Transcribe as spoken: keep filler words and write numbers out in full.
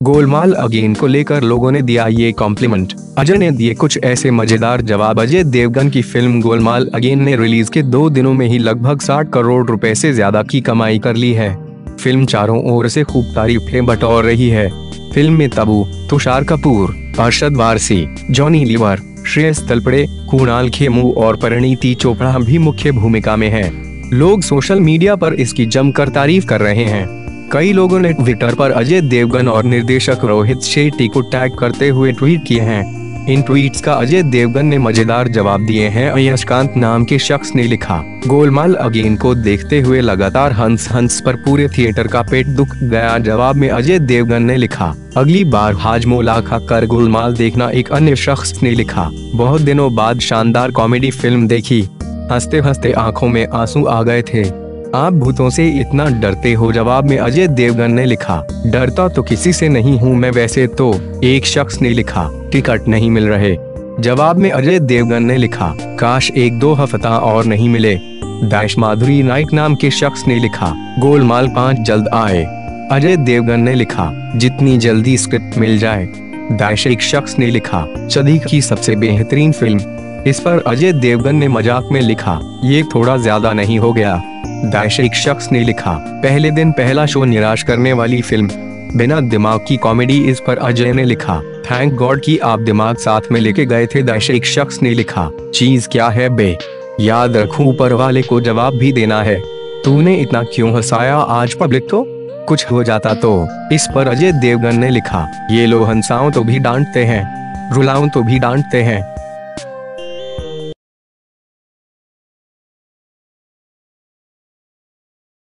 Golmaal again को लेकर लोगों ने दिया ये कॉम्प्लीमेंट। अजय ने दिए कुछ ऐसे मजेदार जवाब। अजय देवगन की फिल्म गोलमाल अगेन ने रिलीज के दो दिनों में ही लगभग साठ करोड़ रुपए से ज्यादा की कमाई कर ली है। फिल्म चारों ओर से खूब तारीफें बटोर रही है। फिल्म में तब्बू, तुषार कपूर, अरशद वारसी, जॉनी लीवर, श्रेयस तलपड़े, कुणाल खेमू और परिणीति चोपड़ा भी मुख्य भूमिका में हैं। लोग सोशल मीडिया पर इसकी जमकर तारीफ कर रहे हैं। कई लोगों ने ट्विटर पर अजय देवगन और निर्देशक रोहित शेट्टी को टैग करते हुए ट्वीट किए हैं। इन ट्वीट्स का अजय देवगन ने मजेदार जवाब दिए हैं। यशकांत नाम के शख्स ने लिखा, गोलमाल अगेन को देखते हुए लगातार हंस हंस पर पूरे थिएटर का पेट दुख गया। जवाब में अजय देवगन ने लिखा, अगली बार हाजमोला खाकर गोलमाल देखना। एक अन्य शख्स ने लिखा, बहुत दिनों बाद शानदार कॉमेडी फिल्म देखी, हंसते हंसते आंखों में आंसू आ गए थे। आप भूतों से इतना डरते हो? जवाब में अजय देवगन ने लिखा, डरता तो किसी से नहीं हूँ मैं वैसे तो। एक शख्स ने लिखा, टिकट नहीं मिल रहे। जवाब में अजय देवगन ने लिखा, काश एक दो हफ्ता और नहीं मिले। दैश माधुरी नाइक नाम के शख्स ने लिखा, गोलमाल पाँच जल्द आए। अजय देवगन ने लिखा, जितनी जल्दी स्क्रिप्ट मिल जाए। दैश एक शख्स ने लिखा, सदी की सबसे बेहतरीन फिल्म। इस पर अजय देवगन ने मजाक में लिखा, ये थोड़ा ज्यादा नहीं हो गया? दैश एक शख्स ने लिखा, पहले दिन पहला शो निराश करने वाली फिल्म, बिना दिमाग की कॉमेडी। इस पर अजय ने लिखा, थैंक गॉड कि आप दिमाग साथ में लेके गए थे। दैश एक शख्स ने लिखा, चीज क्या है बे, याद रखूं ऊपर वाले को जवाब भी देना है। तूने इतना क्यों हंसाया आज पब्लिक को, कुछ हो जाता तो। इस पर अजय देवगन ने लिखा, ये लो हंसाऊं तो भी डांटते हैं, रुलाऊं तो भी डांटते हैं।